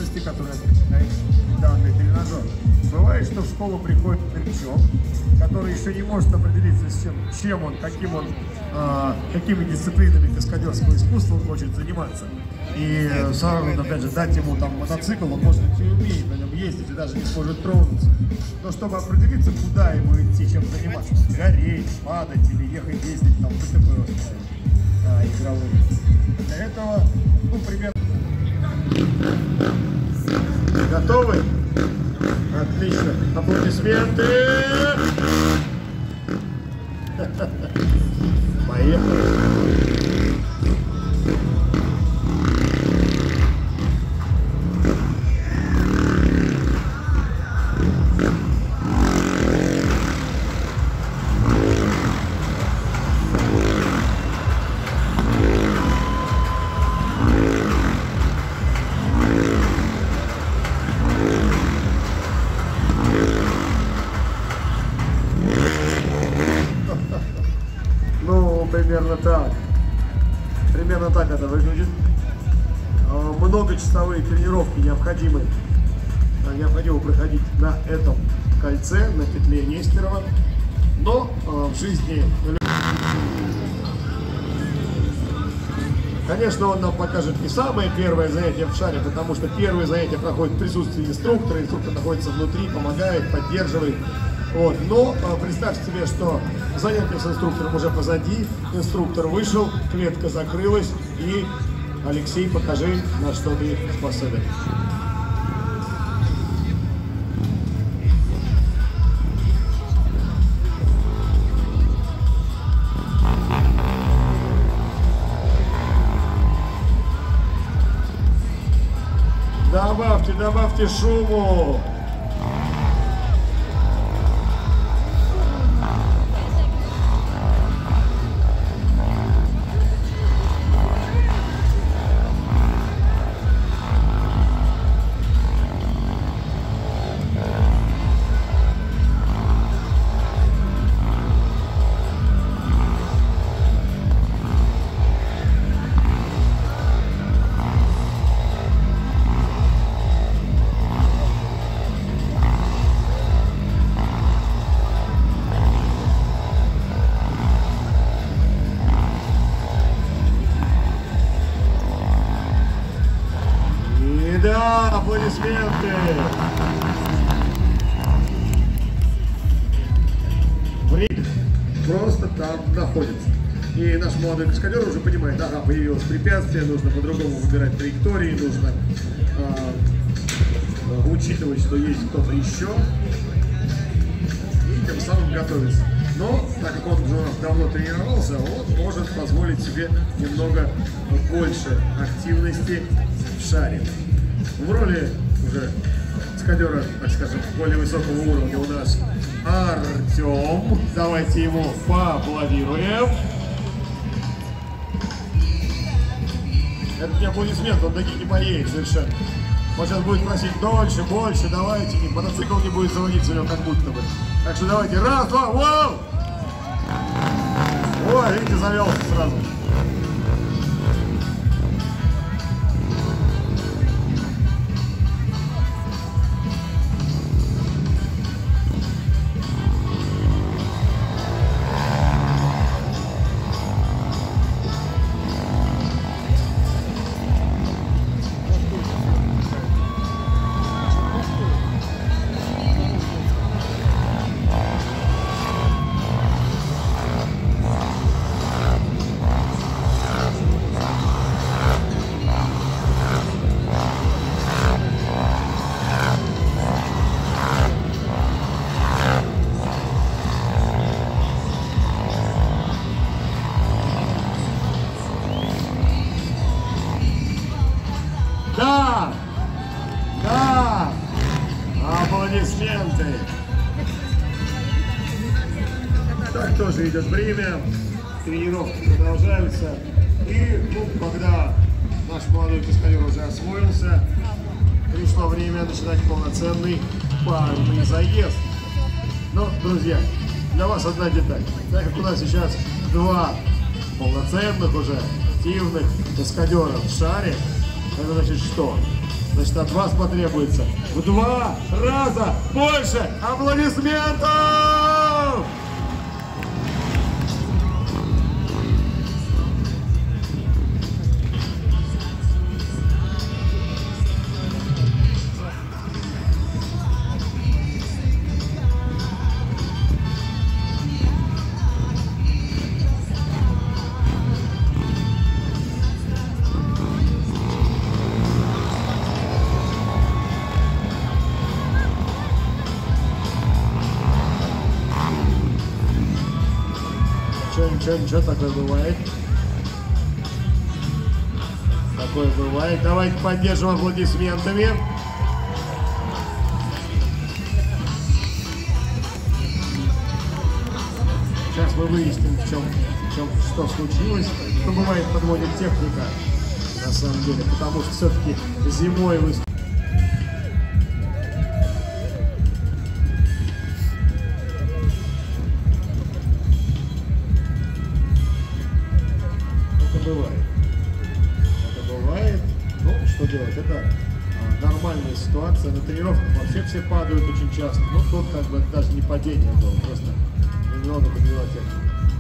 трудности, которые отмечает данный тренажер. Бывает, что в школу приходит новичок, который еще не может определиться, чем он, какими дисциплинами каскадерского искусства он хочет заниматься. И сразу, опять же, дать ему там мотоцикл, он может и умеет на нем ездить, и даже не сможет тронуться. Но чтобы определиться, куда ему идти, чем заниматься, гореть, падать или ехать ездить там ПТП игровые. Для этого, ну, примерно. Готовы? Отлично. Аплодисменты. Поехали. Примерно так это выглядит. Многочасовые тренировки необходимо проходить на этом кольце, на петле Нестерова. Но в жизни, конечно, он нам покажет не самое первое занятие в шаре, потому что первое занятие проходит в присутствии инструктора. Инструктор находится внутри, помогает, поддерживает. Вот. Но представьте себе, что занятие с инструктором уже позади, инструктор вышел, клетка закрылась, и Алексей, покажи, на что ты способен. Добавьте шуму. Да, аплодисменты! Время просто там находится. И наш молодой каскадер уже понимает, ага, появилось препятствие, нужно по-другому выбирать траектории, нужно учитывать, что есть кто-то еще, и тем самым готовиться. Но, так как он уже давно тренировался, он может позволить себе немного больше активности в шаре. В роли уже каскадера, так скажем, более высокого уровня у нас Артем. Давайте ему поаплодируем. Это не аплодисмент, он таки не поедет совершенно. Он сейчас будет просить дольше, больше, давайте, и мотоцикл не будет заводиться у него как будто бы. Так что давайте, раз, два, вау! Ой, видите, завелся сразу. Да! Да! Аплодисменты! Так тоже идет время, тренировки продолжаются. И когда наш молодой каскадер уже освоился, пришло время начинать полноценный парный заезд. Но, друзья, для вас одна деталь. Так как у нас сейчас два полноценных уже активных каскадера в шаре, это значит что? Значит, от вас потребуется в 2 раза больше аплодисментов! Ничего, такое бывает. Такое бывает. Давайте поддержим аплодисментами. Сейчас мы выясним, что случилось. Что бывает, подводит техника, на самом деле. Потому что все-таки зимой выступает. Это бывает. Ну, что делать? Это нормальная ситуация. На тренировках вообще все падают очень часто. Ну, тут как бы даже не падение было, просто немного подвела технику.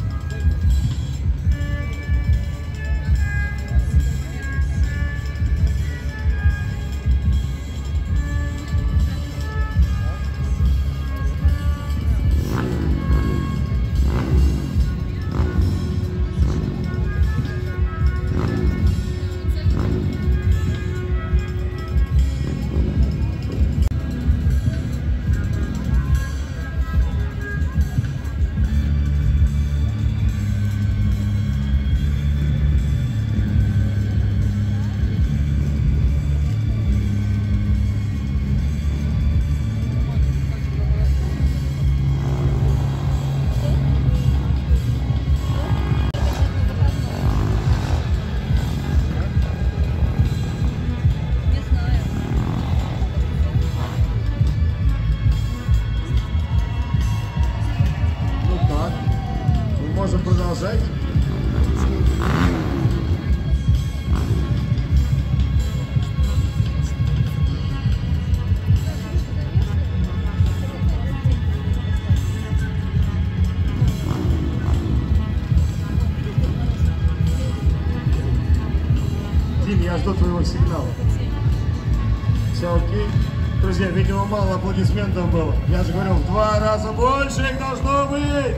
Можем продолжать. Дим, я жду твоего сигнала. Все окей? Друзья, видимо, мало аплодисментов было. Я же говорил, в 2 раза больше их должно быть!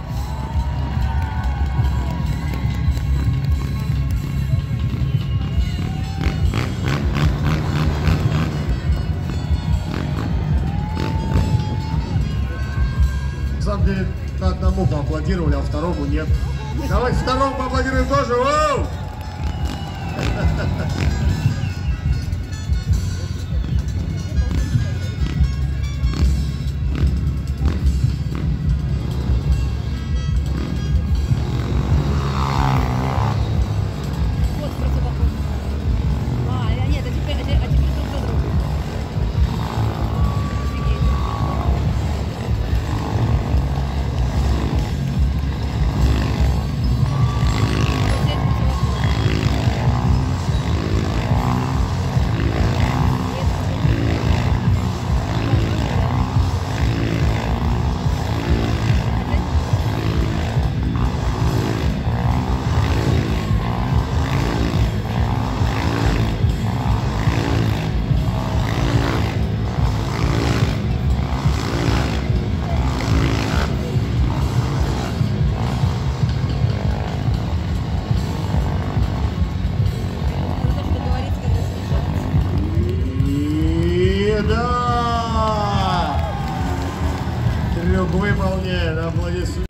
На самом деле, одному поаплодировали, а второму нет. Давайте второму поаплодируем тоже. Воу! Да! Трюк выполнен, аплодисменты.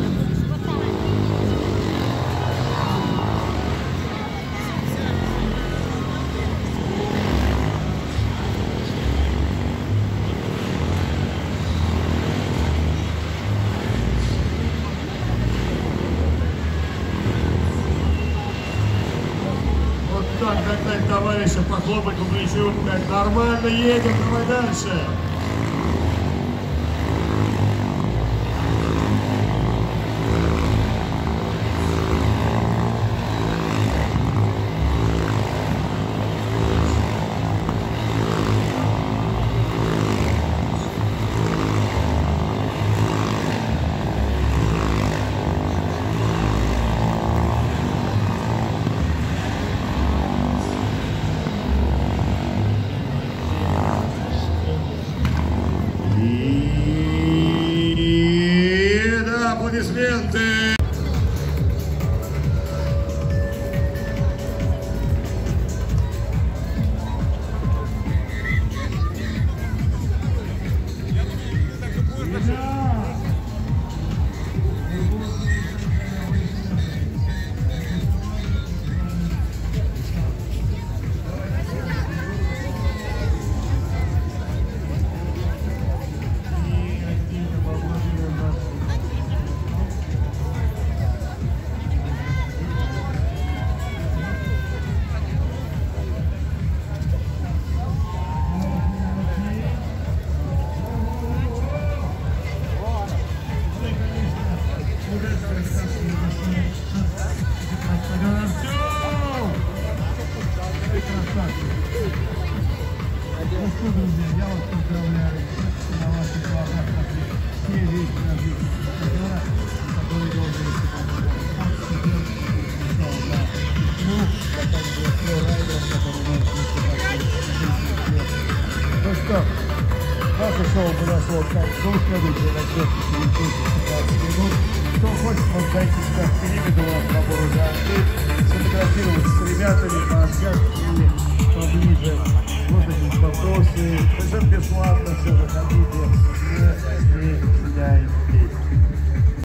Вот так, товарища, похлопать по плечу, как нормально едем, давай дальше. что, друзья, я вас поздравляю. На ваших глазах все вещи развития каскадера, который должен Ну что, наше шоу подошло к концу. Следующее начнется через 10-15 минут. Кто хочет, может зайти сюда в периметр, у нас набор уже открыт, сфотографироваться с ребятами, пообщаться или поближе, вот эти вопросы. Совершенно бесплатно все, заходите.